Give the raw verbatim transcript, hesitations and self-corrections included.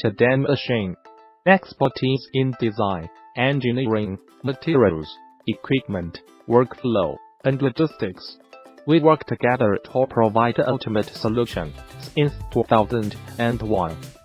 better than machine. Expertise in design, engineering, materials, equipment, workflow, and logistics. We work together to provide the ultimate solution since two thousand one.